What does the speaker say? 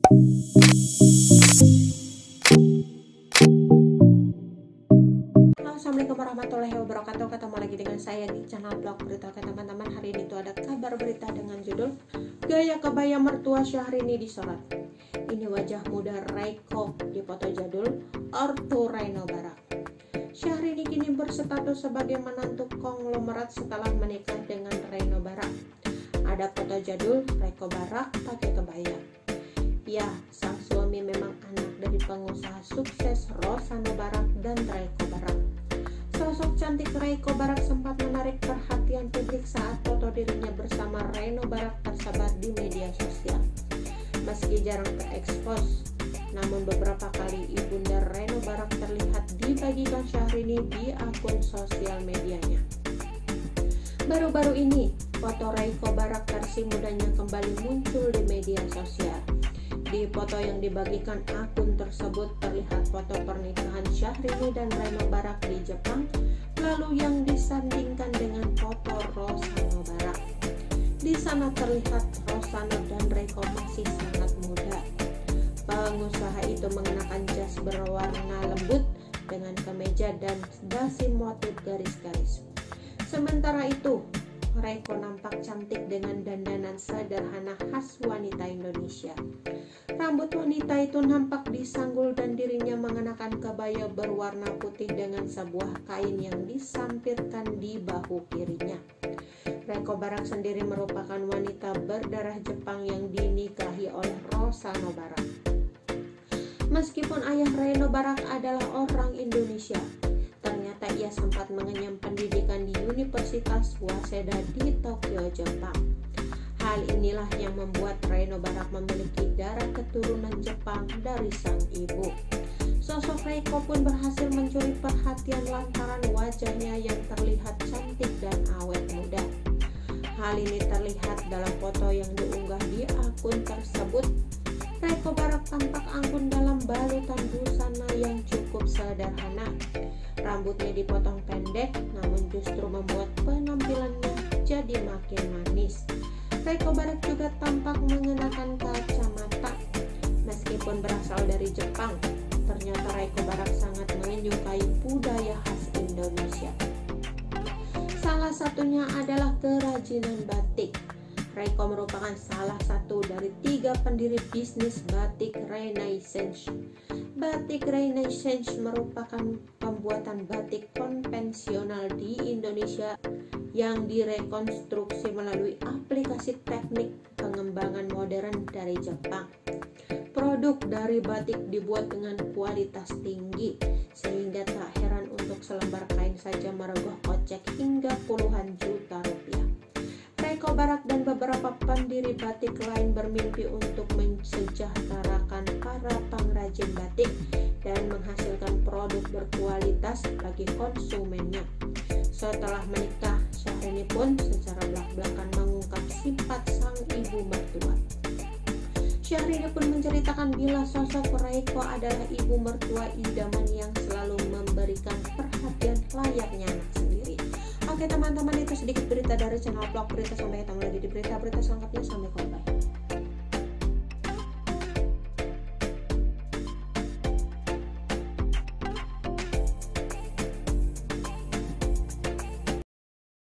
Halo, assalamualaikum warahmatullahi wabarakatuh. Ketemu lagi dengan saya di channel blog berita. Oke teman-teman, hari ini tuh ada kabar berita dengan judul Gaya Kebaya Mertua Syahrini Disorot. Ini wajah muda Reiko di foto jadul ortu Reno Barak. Syahrini kini berstatus sebagai menantu konglomerat setelah menikah dengan Reno Barak. Ada foto jadul Reiko Barak pakai kebaya. Ya, sang suami memang anak dari pengusaha sukses Rosano Barak dan Reiko Barak. Sosok cantik Reiko Barak sempat menarik perhatian publik saat foto dirinya bersama Reno Barak tersebar di media sosial. Meski jarang terekspos, namun beberapa kali ibunda Reno Barak terlihat dibagikan Syahrini di akun sosial medianya. Baru-baru ini, foto Reiko Barak versi mudanya kembali muncul di media sosial. Di foto yang dibagikan akun tersebut terlihat foto pernikahan Syahrini dan Reno Barak di Jepang, lalu yang disandingkan dengan foto Rosano Barak. Di sana terlihat Rosano dan Reiko masih sangat muda. Pengusaha itu mengenakan jas berwarna lembut dengan kemeja dan dasi motif garis-garis. Sementara itu, Reiko nampak cantik dengan dandanan sederhana khas wanita Indonesia. Rambut wanita itu nampak disanggul dan dirinya mengenakan kebaya berwarna putih dengan sebuah kain yang disampirkan di bahu kirinya. Reiko Barak sendiri merupakan wanita berdarah Jepang yang dinikahi oleh Rosano Barak. Meskipun ayah Reno Barak adalah orang Indonesia, ternyata ia sempat mengenyam pendidikan di Universitas Waseda di Tokyo, Jepang. Hal inilah yang membuat Reno Barak memiliki darah keturunan Jepang dari sang ibu. Sosok Reiko pun berhasil mencuri perhatian lantaran wajahnya yang terlihat cantik dan awet muda. Hal ini terlihat dalam foto yang diunggah di akun tersebut. Reiko Barak tampak anggun dalam balutan busana yang cukup sederhana. Rambutnya dipotong pendek, namun justru membuat penampilannya jadi makin manis. Reiko Barak juga tampak mengenakan kacamata. Meskipun berasal dari Jepang, ternyata Reiko Barak sangat menyukai budaya khas Indonesia. Salah satunya adalah kerajinan batik. Reiko merupakan salah satu dari 3 pendiri bisnis batik Renaissance. Batik Renaissance merupakan pembuatan batik konvensional di Indonesia yang direkonstruksi melalui aplikasi teknik pengembangan modern dari Jepang. Produk dari batik dibuat dengan kualitas tinggi, sehingga tak heran untuk selembar kain saja merogoh kocek hingga puluhan juta rupiah. Reiko Barak dan beberapa pendiri batik lain bermimpi untuk mensejahterakan para pengrajin batik dan menghasilkan produk berkualitas bagi konsumennya. Setelah menikah, Syahrini pun secara belak-belakan mengungkap sifat sang ibu mertua. Syahrini pun menceritakan bila sosok Reiko adalah ibu mertua idaman yang selalu memberikan perhatian layaknya anak sendiri. Oke teman-teman, itu sedikit berita dari channel blog berita. Sampai ketemu lagi di berita-berita selanjutnya. Sampai jumpa.